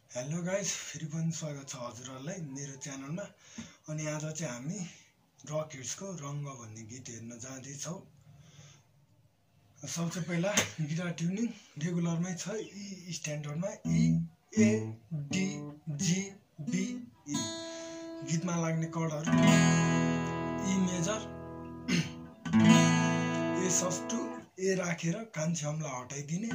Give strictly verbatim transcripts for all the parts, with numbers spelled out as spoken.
Hello guys, फेरि पनि स्वागत छ हजुरहरुलाई मेरो च्यानलमा। अनि आज चाहिँ हामी रक हिट्सको रंग भन्ने गीत हेर्न जाँदै छौं। सबसे पहिला गिटार ट्युनिङ रेगुलरमै छ, ई स्ट्यान्डर्डमा ई A D G B E. गीतमा लाग्ने कर्डहरु E major, A sus two, A राखेर कान्छ्यामलाई हटाइदिने,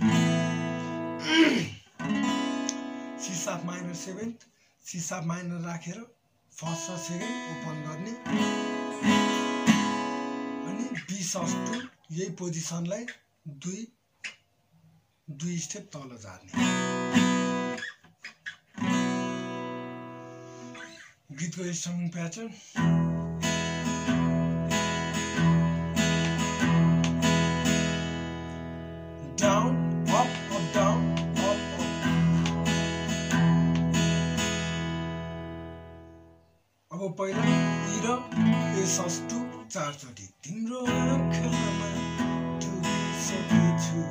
C sharp minor seventh, C sharp minor राखेर फर्स्ट र सेकेन्ड ओपन गर्ने, अनि बी सस्टु यही पोजिसनलाई दुई दुई स्टेप तल झार्ने। गीतको strumming pattern down up up down up up. अब पहिला ई र ए सस्टु चारचोटि। तिम्रो आँखामा डुबिसकेछु,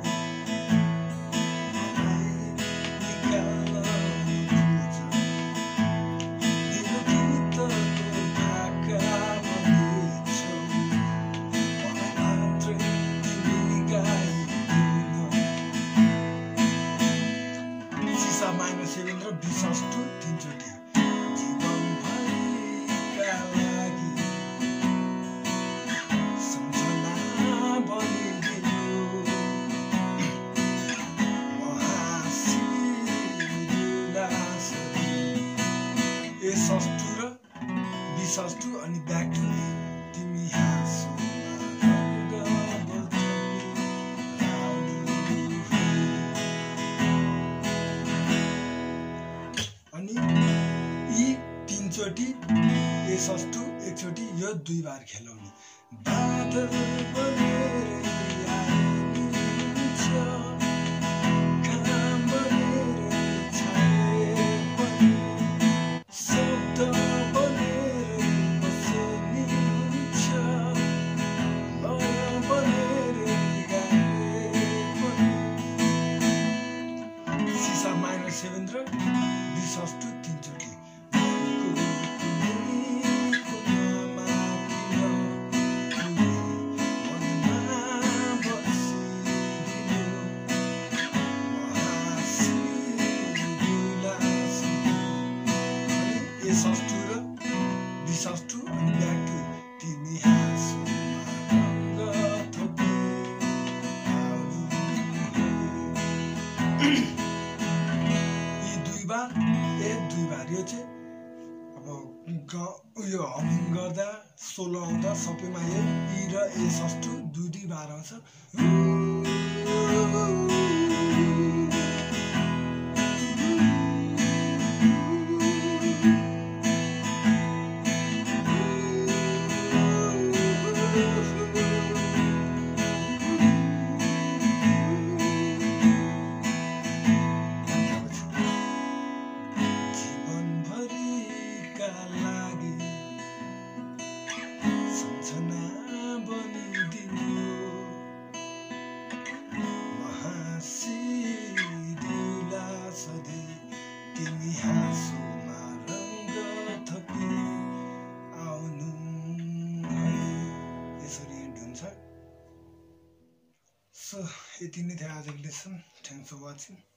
माइनर सेभेन र बी सस्टु तीनचोटि। जीवनभरिका लागि सम्झना बनिदिनु, म हाँसिदिउँला सधैँ। ए सस्टु र बी सस्टु अनि ब्याक टु ए। तिमी हाँसो अनि ई तीनचोटि, ए सस्टु एकचोटि, यो दुई बार खेलाउने। बादल बनेर आइदिन्छ, घाम बनेर छाए पनि, शब्द बनेर बसेनी हुन्छ, लय बनेर गाए पनि। सी शार्प माइनर सेभेन र बी सस्टु तीनचोटि। ए सस्टु र बी सस्टु अनि ब्याक टु तिमी हाँसोमा रंग थपे आउनु। यी दुई बार, ए दुई बार। यो चाहिँ अब उयो हमिङ गर्दा सोलो आउँदा सबैमा ए ई र ए सस्टु दुई दुई बार आउँछ। लागि सम्झना बनिदिनु, म हाँसिदिउँला सधैँ। तिमी हाँसोमा रंग थपी आउनु। यसरी एन्ड हुन्छ। सो यति नै थियो आजको लेसन। Thanks for watching.